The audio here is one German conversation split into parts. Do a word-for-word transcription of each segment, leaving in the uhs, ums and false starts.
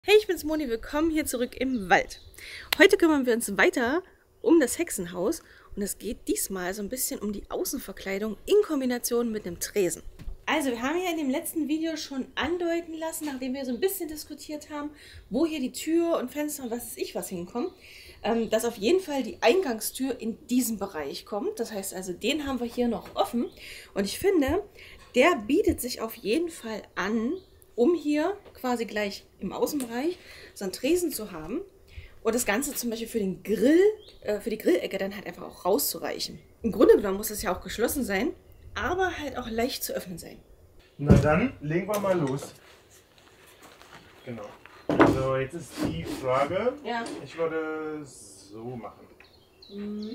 Hey, ich bin's Moni, willkommen hier zurück im Wald. Heute kümmern wir uns weiter um das Hexenhaus und es geht diesmal so ein bisschen um die Außenverkleidung in Kombination mit einem Tresen. Also wir haben ja in dem letzten Video schon andeuten lassen, nachdem wir so ein bisschen diskutiert haben, wo hier die Tür und Fenster und was weiß ich was hinkommen, ähm, dass auf jeden Fall die Eingangstür in diesem Bereich kommt. Das heißt also, den haben wir hier noch offen und ich finde, der bietet sich auf jeden Fall an, um hier quasi gleich im Außenbereich so einen Tresen zu haben und das Ganze zum Beispiel für den Grill, äh, für die Grillecke dann halt einfach auch rauszureichen. Im Grunde genommen muss es ja auch geschlossen sein, aber halt auch leicht zu öffnen sein. Na dann, legen wir mal los. Genau. Also jetzt ist die Frage, Ja. Ich würde so machen. Mhm.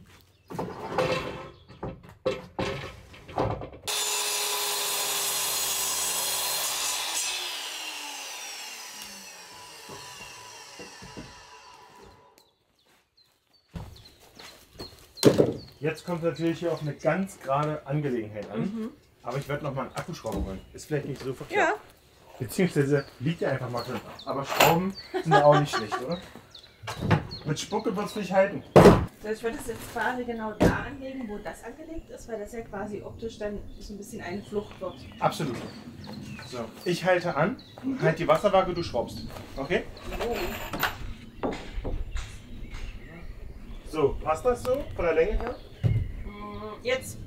Jetzt kommt natürlich hier auf eine ganz gerade Angelegenheit an. Mhm. Aber ich werde noch mal einen Akkuschrauber holen. Ist vielleicht nicht so verkehrt. Ja. Beziehungsweise liegt ja einfach mal drin. Aber Schrauben sind ja auch nicht schlecht, oder? Mit Spucke wird es nicht halten. Also ich würde es jetzt quasi genau da anlegen, wo das angelegt ist, weil das ja quasi optisch dann so ein bisschen eine Flucht wird. Absolut. So, ich halte an, Mhm. halt die Wasserwaage, du schraubst. Okay? Oh. So, passt das so von der Länge her? Jetzt.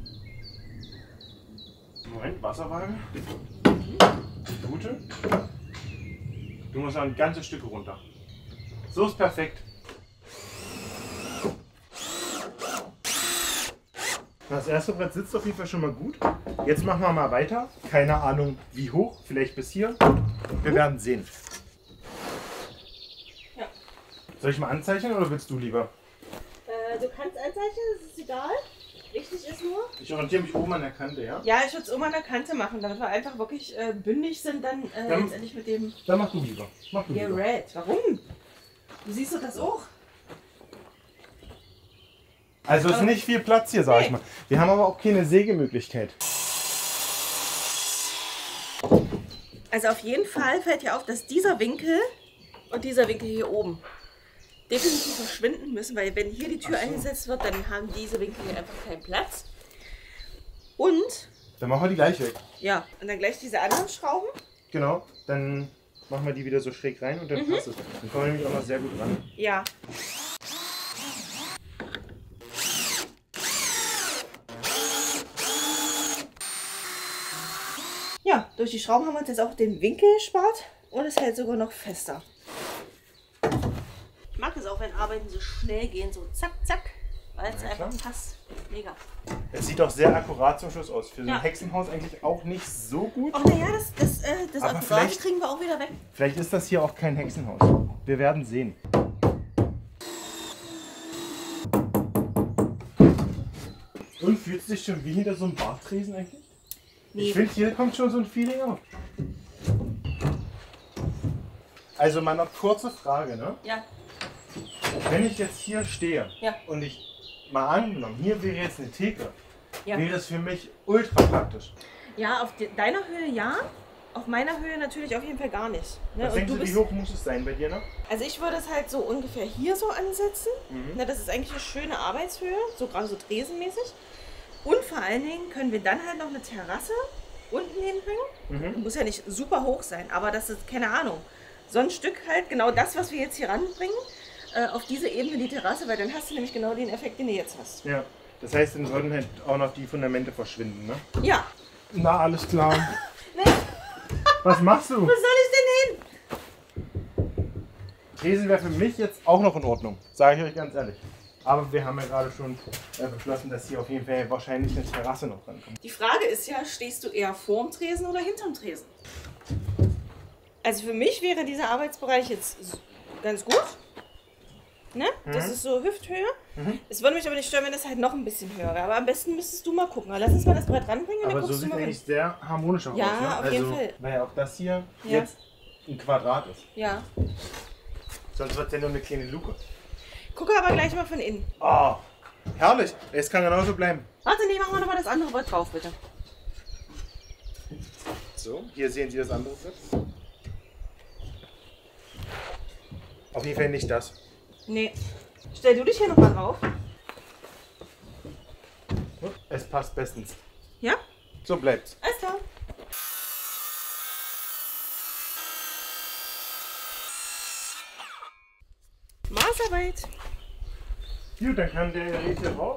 Moment, Wasserwaage. Gute. Du musst noch ein ganzes Stück runter. So ist perfekt. Das erste Brett sitzt auf jeden Fall schon mal gut. Jetzt machen wir mal weiter. Keine Ahnung wie hoch, vielleicht bis hier. Wir werden sehen. Ja. Soll ich mal anzeichnen oder willst du lieber? Äh, du kannst einzeichnen, das ist egal. Wichtig ist nur. Ich orientiere mich oben an der Kante, ja? Ja, ich würde es oben an der Kante machen, damit wir einfach wirklich äh, bündig sind, dann äh, Dann- letztendlich mit dem Dann mach du lieber. Mach du lieber. Gerät. Warum? Du siehst doch das auch. Also ist nicht viel Platz hier, sag ich Nee. mal. Wir haben aber auch keine Sägemöglichkeit. Also auf jeden Fall fällt hier auf, dass dieser Winkel und dieser Winkel hier oben definitiv verschwinden müssen, weil wenn hier die Tür Ach so. eingesetzt wird, dann haben diese Winkel hier einfach keinen Platz. Und, Dann machen wir die gleich weg. ja, und dann gleich diese anderen Schrauben. Genau, dann machen wir die wieder so schräg rein und dann Mhm. passt es. Dann kommen wir nämlich auch noch sehr gut ran. Ja. Ja, durch die Schrauben haben wir uns jetzt auch den Winkel gespart und es hält sogar noch fester. Ich mag es auch, wenn Arbeiten so schnell gehen, so zack, zack, weil es Ja, einfach klar. passt. Mega. Es sieht doch sehr akkurat zum Schluss aus. Für so Ja. ein Hexenhaus eigentlich auch nicht so gut. Ach naja, das, das, äh, das Aber Akkurate vielleicht- kriegen wir auch wieder weg. Vielleicht ist das hier auch kein Hexenhaus. Wir werden sehen. Und fühlt sich schon wie hinter so einem Bartresen eigentlich? Nee. Ich finde, hier kommt schon so ein Feeling auf. Also mal noch kurze Frage, ne? Ja, Wenn ich jetzt hier stehe Ja. und ich mal angenommen, hier wäre jetzt eine Theke, ja. wäre das für mich ultra praktisch. Ja, auf de deiner Höhe ja, auf meiner Höhe natürlich auf jeden Fall gar nicht. Ne? Was Und denkst du du, wie bist, hoch muss es sein bei dir noch? also ich würde es halt so ungefähr hier so ansetzen. Mhm. Na, das ist eigentlich eine schöne Arbeitshöhe, so gerade so tresenmäßig. Und vor allen Dingen können wir dann halt noch eine Terrasse unten hinbringen. Mhm. Muss ja nicht super hoch sein, aber das ist, keine Ahnung, so ein Stück halt, genau das, was wir jetzt hier ranbringen, äh, auf diese Ebene die Terrasse, weil dann hast du nämlich genau den Effekt, den du jetzt hast. Ja. Das heißt, dann sollten halt auch noch die Fundamente verschwinden, ne? Ja. Na, alles klar. Nee, Was machst du? wo soll ich denn hin? Tresen wäre für mich jetzt auch noch in Ordnung, sage ich euch ganz ehrlich. Aber wir haben ja gerade schon äh, beschlossen, dass hier auf jeden Fall wahrscheinlich eine Terrasse noch rankommt. Die Frage ist ja, stehst du eher vorm Tresen oder hinterm Tresen? Also für mich wäre dieser Arbeitsbereich jetzt s- ganz gut. Ne? Das Mhm. ist so Hüfthöhe. Mhm. Es würde mich aber nicht stören, wenn das halt noch ein bisschen höher wäre. Aber am besten müsstest du mal gucken. Lass uns mal das Brett ranbringen und Aber dann so guckst sieht du mal eigentlich hin. sehr harmonisch auch Ja, aus. Ne? auf jeden also, Fall. weil ja auch das hier Ja. jetzt ein Quadrat ist. Ja. Sonst wird es ja nur eine kleine Luke. Gucke aber gleich mal von innen. Oh, herrlich. Es kann genauso bleiben. Warte, nee, machen wir nochmal das andere Brett drauf, bitte. So, hier sehen Sie das andere Brett. Auf jeden Fall nicht das. Nee. Stell du dich hier nochmal drauf. Es passt bestens. Ja? So bleibt's. Alles klar. Maßarbeit. Gut, dann kann der Gerät hier raus.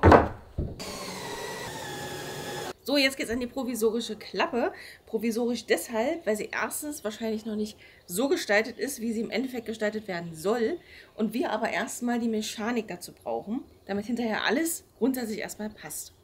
So, jetzt geht's an die provisorische Klappe. Provisorisch deshalb, weil sie erstens wahrscheinlich noch nicht so gestaltet ist, wie sie im Endeffekt gestaltet werden soll. Und wir aber erstmal die Mechanik dazu brauchen, damit hinterher alles grundsätzlich erstmal passt.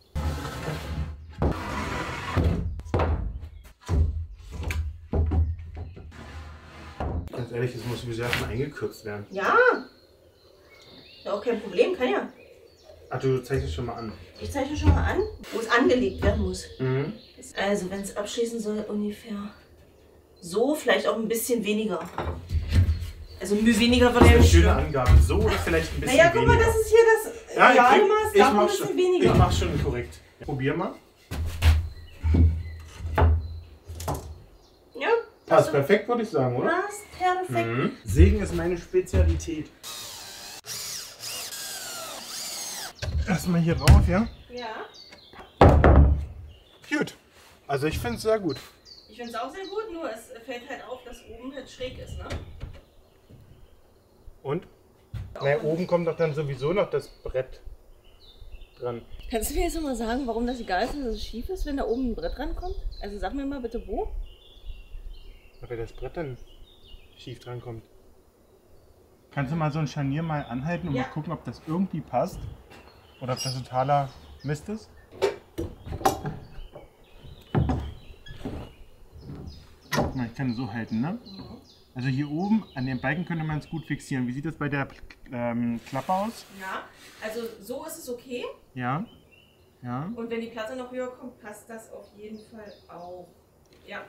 Ganz ehrlich, das muss sowieso erstmal eingekürzt werden. Ja. Ja, auch kein Problem, kann ja. Ach, du zeichnest schon mal an. Ich zeichne schon mal an, wo es angelegt werden muss. Mhm. Also, wenn es abschließen soll, ungefähr so, vielleicht auch ein bisschen weniger. Also, ein bisschen weniger würde ja Eine nicht schöne stören. Angabe. So oder vielleicht ein bisschen Naja, guck weniger. mal, das ist hier das Ja, reale ich, Maß, ich, da ein mach bisschen schon, weniger. ich mach schon korrekt. Probier mal. Ja, Passt perfekt, würde ich sagen, oder? passt perfekt. Mhm. Sägen ist meine Spezialität. Erstmal hier drauf, ja? Ja, Gut. Also ich finde es sehr gut. ich finde es auch sehr gut, nur es fällt halt auf, dass oben halt schräg ist, ne? Und? Na, oben kommt doch dann sowieso noch das Brett dran. Kannst du mir jetzt nochmal sagen, warum das egal ist, dass es schief ist, wenn da oben ein Brett rankommt? Also sag mir mal bitte wo. Weil das Brett dann schief dran kommt. Kannst du mal so ein Scharnier mal anhalten und Ja. mal gucken, ob das irgendwie passt? Oder ob das totaler Mist ist? Guck mal, ich kann so halten, ne? Also hier oben an den Balken könnte man es gut fixieren. Wie sieht das bei der ähm, Klappe aus? Ja, also so ist es okay. Ja. Ja. Und wenn die Platte noch höher kommt, passt das auf jeden Fall auch. Ja.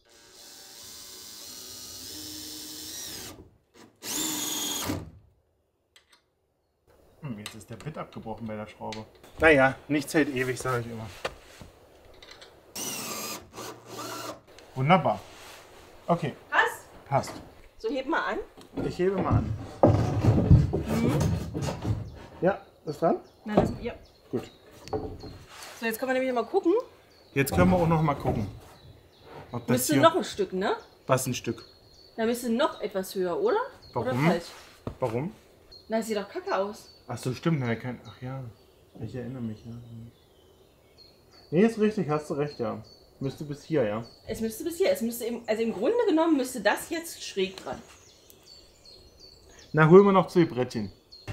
Hm, jetzt ist der Bit abgebrochen bei der Schraube. Naja, nichts hält ewig, sage ich immer. Wunderbar. Okay, Passt? passt. So, heb mal an. Ich hebe mal an. Ja, ist dran? Na, das, ja. Gut. So, jetzt können wir nämlich mal gucken. Jetzt können wir auch noch mal gucken. Ob das Müsste hier... noch ein Stück, ne? Was ein Stück? Da müsste noch etwas höher, oder? Oder Warum? falsch? Warum? Na, das sieht doch kacke aus. Ach so, stimmt. Na, kein... Ach ja, ich erinnere mich. Ja. Nee, ist richtig, hast du recht, ja. Müsste bis hier, ja. Es müsste bis hier. Es müsste im, also im Grunde genommen müsste das jetzt schräg dran. Na, holen wir noch zwei Brettchen.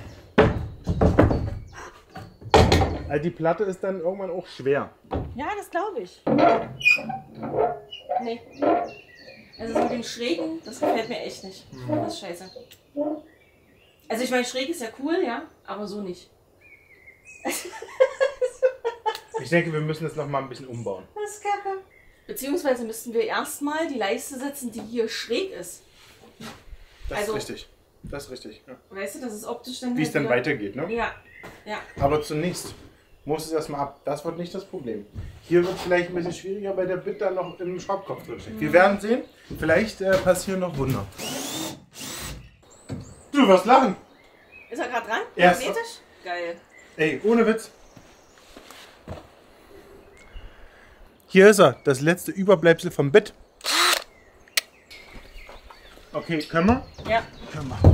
Also die Platte ist dann irgendwann auch schwer. Ja, das glaube ich. Nee. Also so mit dem Schrägen, das gefällt mir echt nicht. Das ist scheiße. Also ich meine, schräg ist ja cool, ja, aber so nicht. Ich denke, wir müssen das noch mal ein bisschen umbauen. Das ist kacke. Beziehungsweise müssten wir erstmal die Leiste setzen, die hier schräg ist. Das Also- ist richtig. Das ist richtig. Ja. Weißt du, das ist optisch dann Wie es halt dann wieder- weitergeht, ne? Ja, ja. Aber zunächst muss es erstmal ab. Das wird nicht das Problem. Hier wird es vielleicht ein bisschen schwieriger, weil der Bit dann noch im Schraubkopf drin steckt. Wir werden sehen. Vielleicht äh, passieren noch Wunder. Du wirst lachen. Ist er gerade dran? Ja. Magnetisch? Geil. Ey, ohne Witz. Hier ist er, das letzte Überbleibsel vom Bit. Okay, können wir? Ja. Können wir.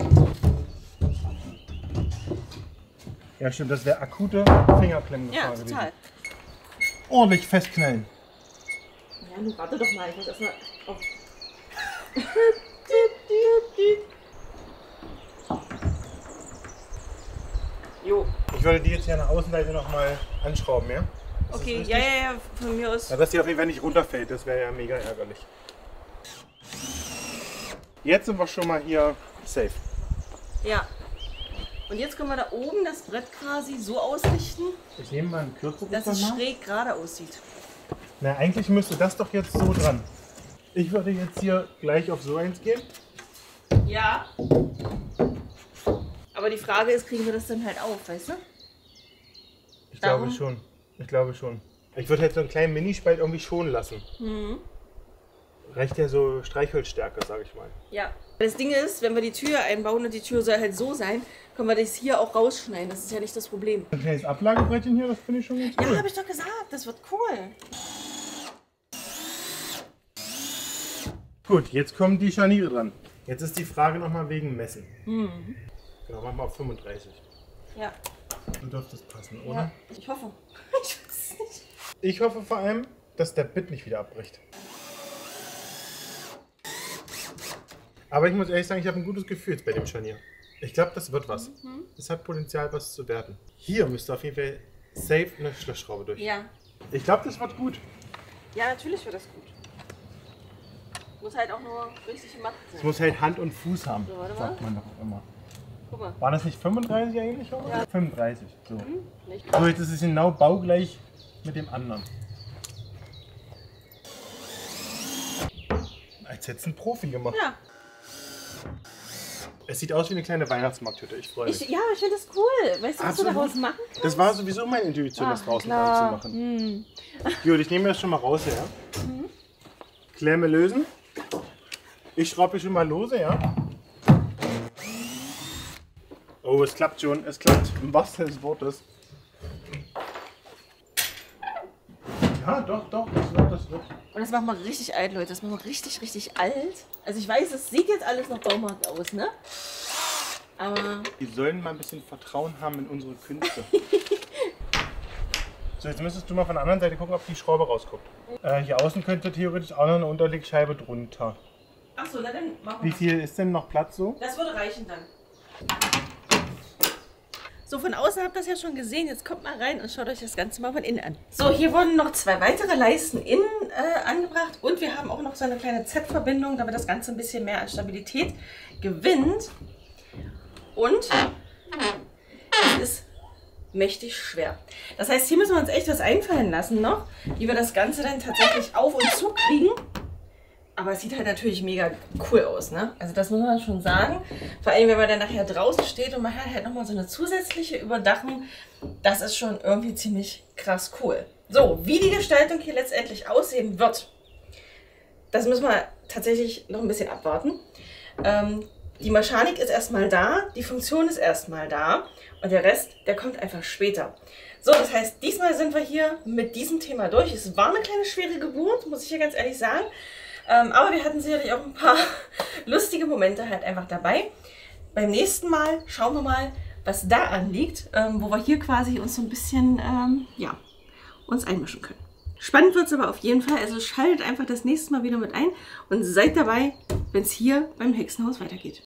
Ja, stimmt, das wäre akute Fingerklemmengefahr Ja, gewesen. total. Ordentlich festknallen. Ja, nun warte doch mal. Ich muss erstmal auf. Jo. Ich würde die jetzt hier an der Außenseite nochmal anschrauben, ja? Ist das Okay, richtig? ja, ja, ja, von mir aus. Ja, dass die auf jeden Fall nicht runterfällt, das wäre ja mega ärgerlich. Jetzt sind wir schon mal hier safe. Ja. Und jetzt können wir da oben das Brett quasi so ausrichten, Ich nehme mal einen kürzeren dass es mal. schräg gerade aussieht. Na, eigentlich müsste das doch jetzt so dran. Ich würde jetzt hier gleich auf so eins gehen. Ja. Aber die Frage ist, kriegen wir das dann halt auf, weißt du? Ich Darum- glaube schon. Ich glaube schon. Ich würde jetzt so einen kleinen Minispalt irgendwie schonen lassen. Mhm. Reicht ja so Streichholzstärke, sag ich mal. Ja. Das Ding ist, wenn wir die Tür einbauen und die Tür soll halt so sein, können wir das hier auch rausschneiden. Das ist ja nicht das Problem. Ein kleines Ablagebrettchen hier, das finde ich schon ganz cool. Ja, habe ich doch gesagt. Das wird cool. Gut, jetzt kommen die Scharniere dran. Jetzt ist die Frage nochmal wegen Messen. Mhm. Genau, machen wir auf fünfunddreißig. Ja. Du dürfte das passen, oder? Ja, ich hoffe. Ich weiß es nicht. Ich hoffe vor allem, dass der Bit nicht wieder abbricht. Aber ich muss ehrlich sagen, ich habe ein gutes Gefühl jetzt bei dem Scharnier. Ich glaube, das wird was. Mhm. Das hat Potenzial, was zu werden. Hier müsste auf jeden Fall safe eine Schlossschraube durch. Ja. Ich glaube, das wird gut. Ja, natürlich wird das gut. Muss halt auch nur richtig matt Es sein. muss halt Hand und Fuß haben, So, warte mal. sagt man doch auch immer. Guck mal. War das nicht fünfunddreißig eigentlich? Oder? Ja. fünfunddreißig. So. Hm? Nicht So, jetzt ist es genau baugleich mit dem anderen. Als hätte es ein Profi gemacht. Ja. Es sieht aus wie eine kleine Weihnachtsmarkthütte. Ich freue mich. Ich, ja, ich finde das cool. Weißt du, was Absolut. du daraus machen kannst? Das war sowieso meine Intuition, das draußen klar. dran zu machen. Hm. Gut, ich nehme das schon mal raus, ja. Mhm. Klemme lösen. Ich schraube schon mal lose, ja. Oh, es klappt schon. Es klappt. Im wahrsten Sinne des Wortes. Ja, doch, doch. Das wird, das wird. Und das machen wir richtig alt, Leute. Das machen wir richtig, richtig alt. Also ich weiß, es sieht jetzt alles noch Baumarkt aus, ne? Aber... Die sollen mal ein bisschen Vertrauen haben in unsere Künste. So, jetzt müsstest du mal von der anderen Seite gucken, ob die Schraube rauskommt. Äh, hier außen könnte theoretisch auch noch eine Unterlegscheibe drunter. Achso, na dann machen Wie wir. viel ist denn noch Platz so? Das würde reichen dann. So, von außen habt ihr das ja schon gesehen. Jetzt kommt mal rein und schaut euch das Ganze mal von innen an. So, hier wurden noch zwei weitere Leisten innen äh, angebracht. Und wir haben auch noch so eine kleine Z-Verbindung, damit das Ganze ein bisschen mehr an Stabilität gewinnt. Und es ist mächtig schwer. Das heißt, hier müssen wir uns echt was einfallen lassen noch, wie wir das Ganze dann tatsächlich auf und zu kriegen. Aber es sieht halt natürlich mega cool aus, ne? Also das muss man schon sagen. Vor allem, wenn man dann nachher draußen steht und man hat halt nochmal so eine zusätzliche Überdachung. Das ist schon irgendwie ziemlich krass cool. So, wie die Gestaltung hier letztendlich aussehen wird, das müssen wir tatsächlich noch ein bisschen abwarten. Ähm, die Mechanik ist erstmal da, die Funktion ist erstmal da und der Rest, der kommt einfach später. So, das heißt, diesmal sind wir hier mit diesem Thema durch. Es war eine kleine schwere Geburt, muss ich hier ganz ehrlich sagen. Ähm, aber wir hatten sicherlich auch ein paar lustige Momente halt einfach dabei. Beim nächsten Mal schauen wir mal, was da anliegt, ähm, wo wir hier quasi uns so ein bisschen, ähm, ja, uns einmischen können. Spannend wird es aber auf jeden Fall, also schaltet einfach das nächste Mal wieder mit ein und seid dabei, wenn es hier beim Hexenhaus weitergeht.